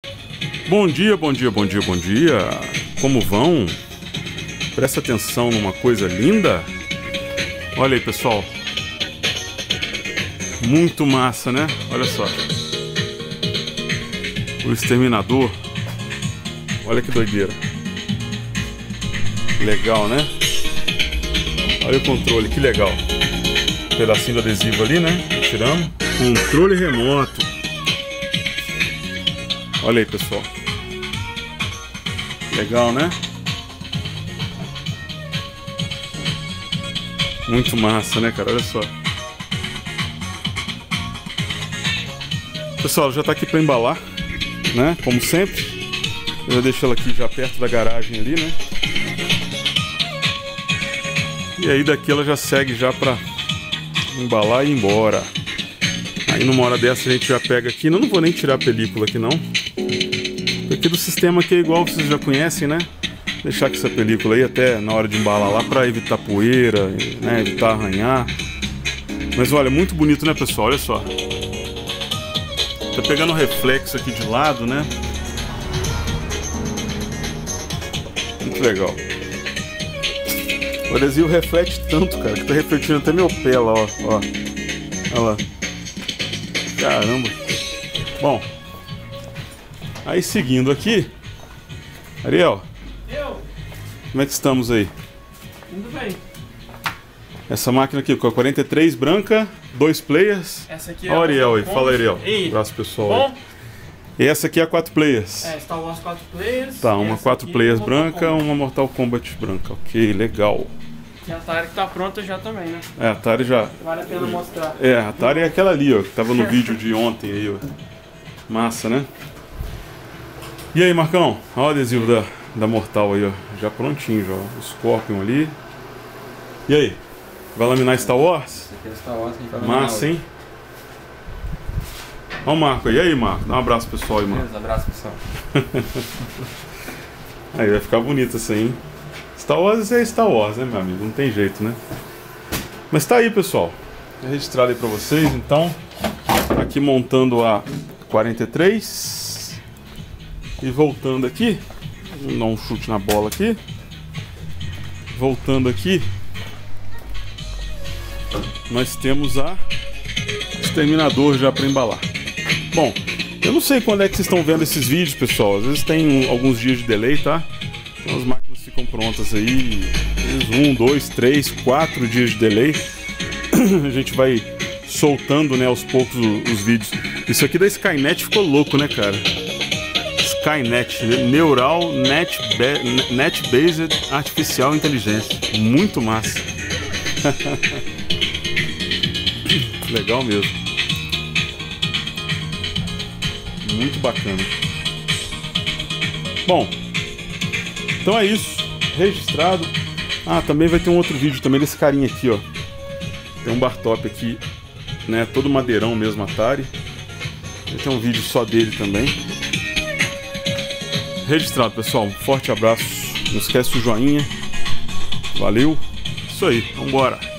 Bom dia, bom dia, bom dia, bom dia. Como vão? Presta atenção numa coisa linda. Olha aí, pessoal. Muito massa, né? Olha só. O exterminador. Olha que doideira. Legal, né? Olha o controle, que legal. Um pedacinho do adesivo ali, né? Tiramos. Controle remoto. Olha aí, pessoal. Legal, né? Muito massa, né, cara? Olha só. Pessoal, já tá aqui para embalar, né? Como sempre. Eu já deixo ela aqui já perto da garagem ali, né? E aí daqui ela já segue já para embalar e ir embora. Aí numa hora dessa a gente já pega aqui. Não vou nem tirar a película aqui não. Aqui do sistema que é igual vocês já conhecem, né? Deixar com essa película aí até na hora de embalar lá para evitar poeira, né? Evitar arranhar. Mas olha, muito bonito, né, pessoal? Olha só. Tá pegando o reflexo aqui de lado, né? Muito legal. O adesivo reflete tanto, cara, que tá refletindo até meu pé lá, ó. Olha lá. Caramba. Bom. Aí seguindo aqui. Ariel. Como é que estamos aí? Tudo bem. Essa máquina aqui com a 43 branca, 2 players. Essa aqui é a Ariel aí, fala Ariel. Ei, abraço pessoal. bom? E essa aqui é a 4 players. É, Star Wars 4 players. Tá, uma 4 players branca, uma Mortal Kombat branca. Ok, legal. E a Atari que tá pronta já também, né? É, a Atari já. Vale a pena mostrar. É, a Atari é aquela ali, ó, que tava no vídeo de ontem aí, ó. Massa, né? E aí, Marcão? Olha o adesivo da Mortal aí, ó. Já prontinho, já. O Scorpion ali. E aí? Vai laminar Star Wars? Esse aqui é Star Wars que a gente vai laminar Massa, hoje. hein? Olha o Marco aí. E aí, Marco? Dá um abraço pessoal aí, Marco. Beleza, abraço pessoal. Aí vai ficar bonito isso aí, hein? Star Wars é Star Wars, né, meu amigo? Não tem jeito, né? Mas tá aí, pessoal. Vou registrar aí pra vocês, então. Aqui montando a 43. E voltando aqui. Vou dar um chute na bola aqui. Voltando aqui. Nós temos a exterminador já para embalar. Bom, eu não sei quando é que vocês estão vendo esses vídeos, pessoal. Às vezes tem alguns dias de delay, tá? Então as máquinas ficam prontas aí 1, 2, 3, 4 dias de delay. A gente vai soltando, né, aos poucos os vídeos. Isso aqui da Skynet ficou louco, né, cara? Skynet, Neural Net-Based Artificial Intelligência. Muito massa. Legal mesmo. Muito bacana. Bom, então é isso. Registrado. Ah, também vai ter um outro vídeo também desse carinha aqui, ó. Tem um bar top aqui, né? Todo madeirão mesmo, Atari. Vai ter um vídeo só dele também. Registrado, pessoal. Um forte abraço. Não esquece o joinha. Valeu. Isso aí. Vambora.